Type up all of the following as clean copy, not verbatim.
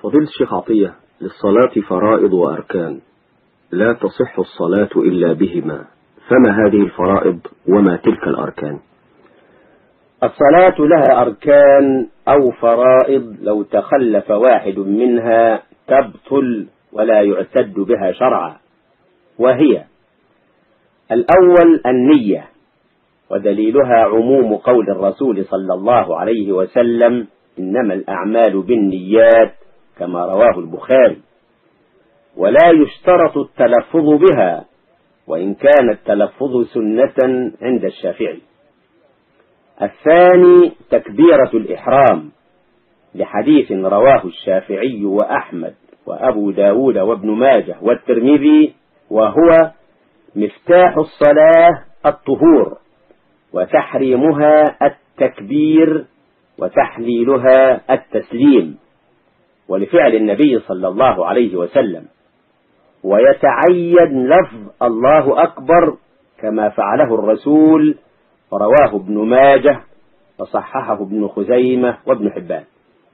فضيلة الشيخ عطية، للصلاة فرائض وأركان، لا تصح الصلاة إلا بهما، فما هذه الفرائض وما تلك الأركان؟ الصلاة لها أركان أو فرائض، لو تخلف واحد منها تبطل ولا يعتد بها شرعا، وهي: الأول النية، ودليلها عموم قول الرسول صلى الله عليه وسلم: إنما الأعمال بالنيات، كما رواه البخاري، ولا يشترط التلفظ بها، وإن كان التلفظ سنة عند الشافعي. الثاني تكبيرة الإحرام، لحديث رواه الشافعي وأحمد وأبو داود وابن ماجه والترمذي، وهو: مفتاح الصلاة الطهور، وتحريمها التكبير، وتحليلها التسليم، ولفعل النبي صلى الله عليه وسلم. ويتعين لفظ الله أكبر كما فعله الرسول، ورواه ابن ماجه وصححه ابن خزيمة وابن حبان.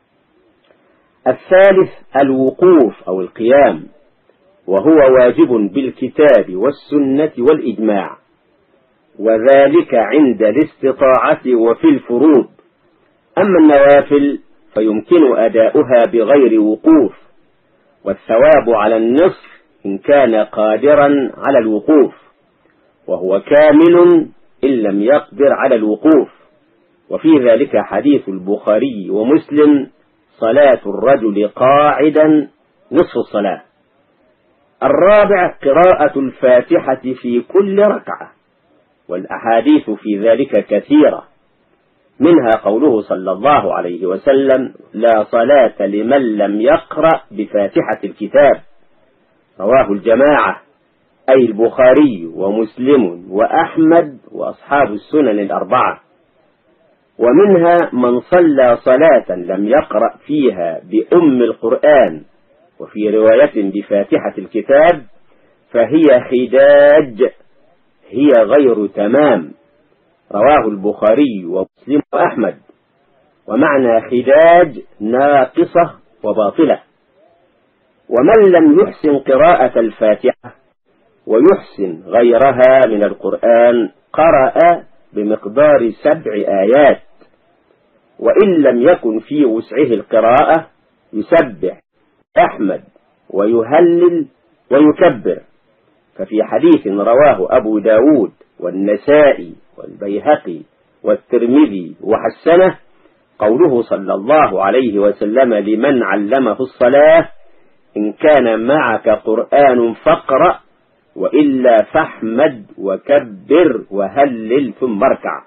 الثالث الوقوف أو القيام، وهو واجب بالكتاب والسنة والإجماع، وذلك عند الاستطاعة وفي الفروض. أما النوافل فيمكن أداؤها بغير وقوف، والثواب على النصف إن كان قادرا على الوقوف، وهو كامل إن لم يقدر على الوقوف. وفي ذلك حديث البخاري ومسلم: صلاة الرجل قاعدا نصف الصلاة. الرابع قراءة الفاتحة في كل ركعة، والأحاديث في ذلك كثيرة، منها قوله صلى الله عليه وسلم: لا صلاة لمن لم يقرأ بفاتحة الكتاب، رواه الجماعة، أي البخاري ومسلم وأحمد وأصحاب السنن الأربعة. ومنها من صلى صلاة لم يقرأ فيها بأم القرآن، وفي رواية بفاتحة الكتاب، فهي خداج، هي غير تمام، رواه البخاري ومسلم وأحمد. ومعنى خداج ناقصة وباطلة. ومن لم يحسن قراءة الفاتحة ويحسن غيرها من القرآن قرأ بمقدار 7 آيات، وإن لم يكن في وسعه القراءة يسبح، يحمد، ويهلل، ويكبر. ففي حديث رواه أبو داود والنسائي والبيهقي والترمذي وحسنه قوله صلى الله عليه وسلم لمن علمه الصلاة: إن كان معك قرآن فاقرأ، وإلا فاحمد وكبر وهلل ثم اركع.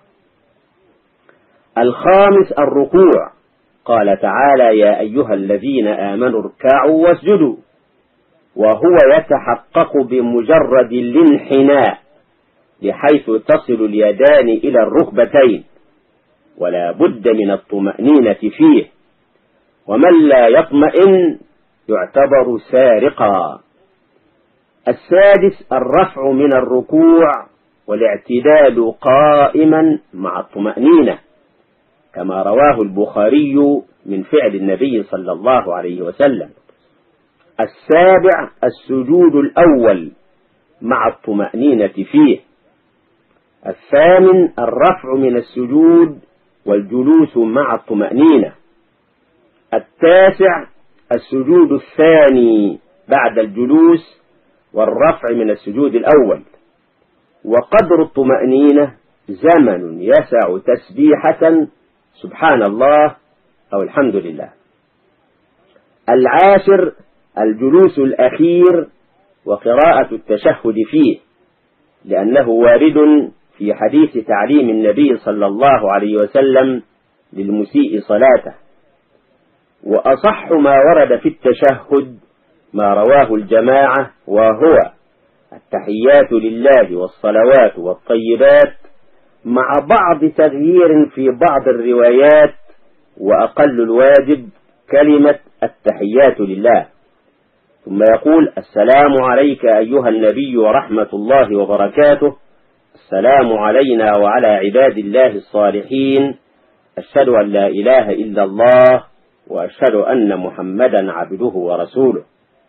الخامس الركوع، قال تعالى: يا أيها الذين آمنوا اركعوا واسجدوا، وهو يتحقق بمجرد الانحناء، بحيث تصل اليدان إلى الركبتين، ولا بد من الطمأنينة فيه، ومن لا يطمئن يعتبر سارقا. السادس الرفع من الركوع والاعتدال قائما مع الطمأنينة، كما رواه البخاري من فعل النبي صلى الله عليه وسلم. السابع السجود الأول مع الطمأنينة فيه. الثامن الرفع من السجود والجلوس مع الطمأنينة. التاسع السجود الثاني بعد الجلوس والرفع من السجود الأول. وقدر الطمأنينة زمن يسع تسبيحة سبحان الله أو الحمد لله. العاشر الجلوس الأخير وقراءة التشهد فيه، لأنه وارد في حديث تعليم النبي صلى الله عليه وسلم للمسيء صلاته. وأصح ما ورد في التشهد ما رواه الجماعة، وهو: التحيات لله والصلوات والطيبات، مع بعض تغيير في بعض الروايات، وأقل الواجب كلمة التحيات لله. ثم يقول: السلام عليك أيها النبي ورحمة الله وبركاته، السلام علينا وعلى عباد الله الصالحين، أشهد أن لا إله إلا الله وأشهد أن محمدا عبده ورسوله.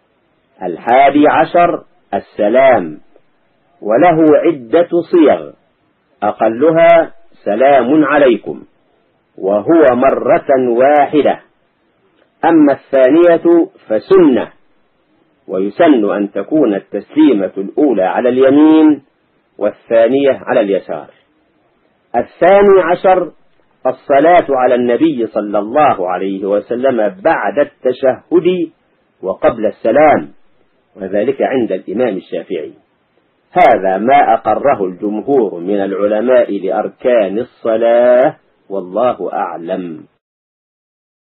11 السلام، وله عدة صيغ، أقلها سلام عليكم، وهو مرة واحدة. أما الثانية فسنة، ويسن أن تكون التسليمة الأولى على اليمين والثانية على اليسار. 12 الصلاة على النبي صلى الله عليه وسلم بعد التشهد وقبل السلام، وذلك عند الإمام الشافعي. هذا ما أقره الجمهور من العلماء لأركان الصلاة، والله أعلم.